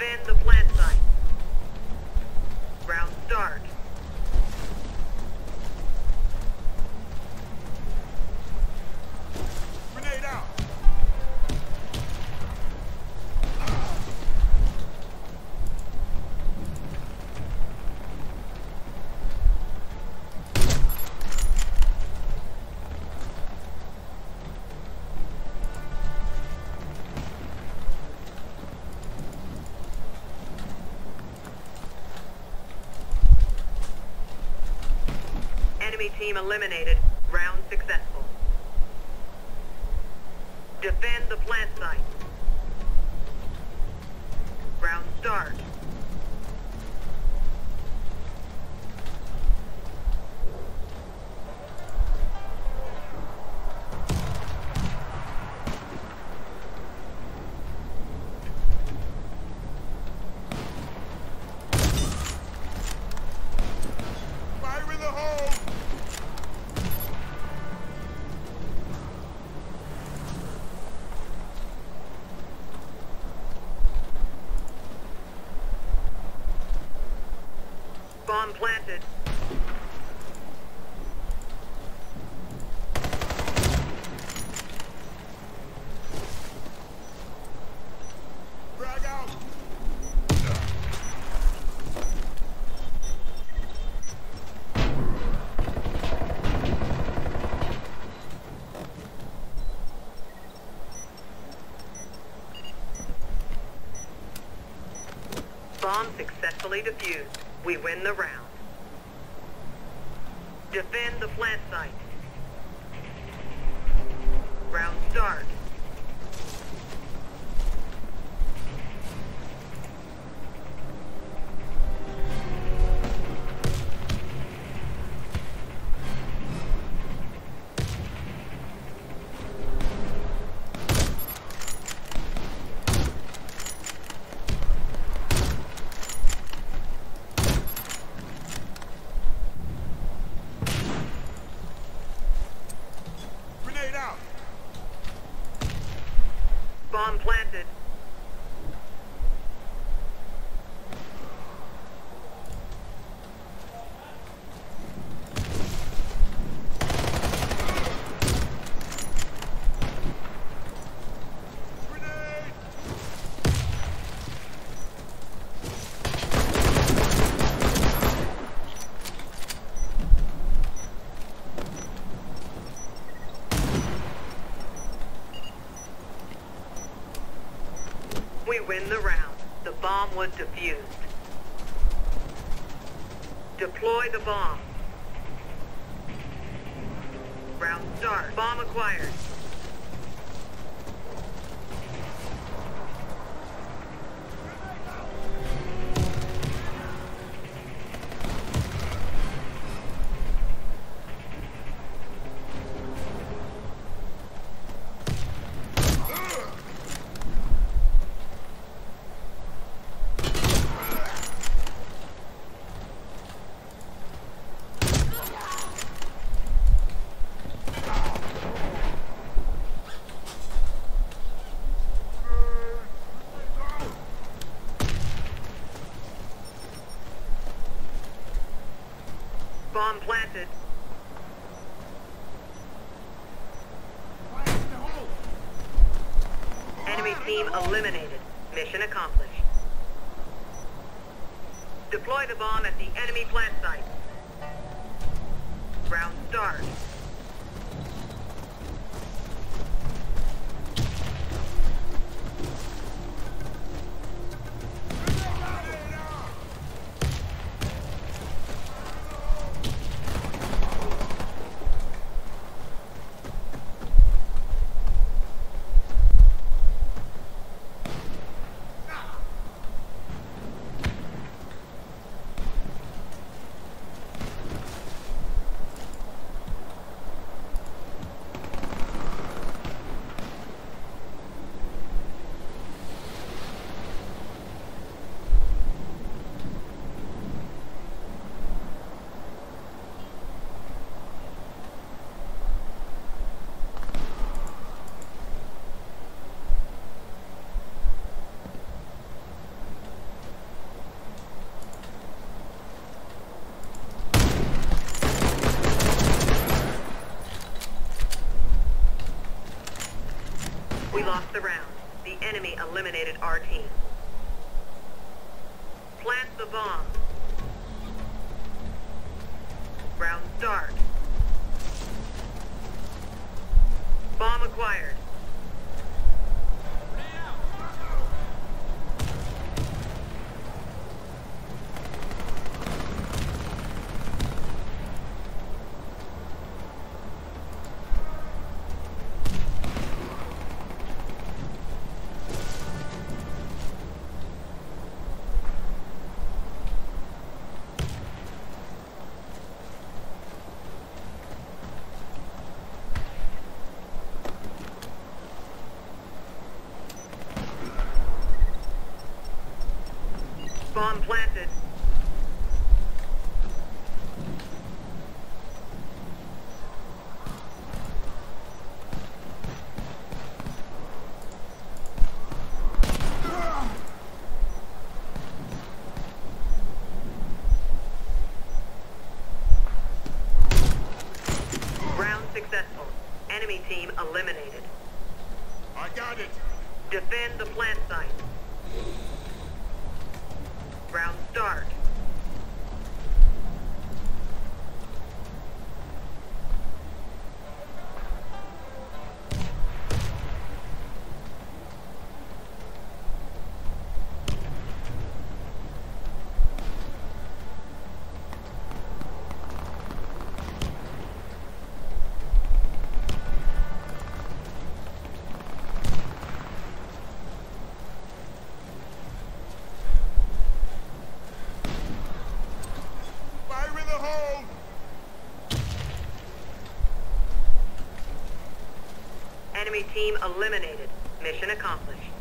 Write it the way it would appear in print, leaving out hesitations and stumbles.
Defend the plant site. Round start. Grenade out! Enemy team eliminated. Round successful. Defend the plant site. Round start. Fire in the hole! Bomb planted. Frag out! Bomb successfully defused. We win the round. Defend the plant site. Round start. Grenade out! Bomb planted. Grenade! We win the round. The bomb was defused. Deploy the bomb. Round start. Bomb acquired. Bomb planted. Fire in the hole! Enemy team eliminated. Mission accomplished. Deploy the bomb at the enemy plant site. Round start. Grenade out! lost the round. The enemy eliminated our team. Plant the bomb. Round start. Bomb acquired. Bomb planted. Round successful. Enemy team eliminated. I got it. Defend the plant site. Round start. Fire in the hole! Enemy team eliminated. Mission accomplished.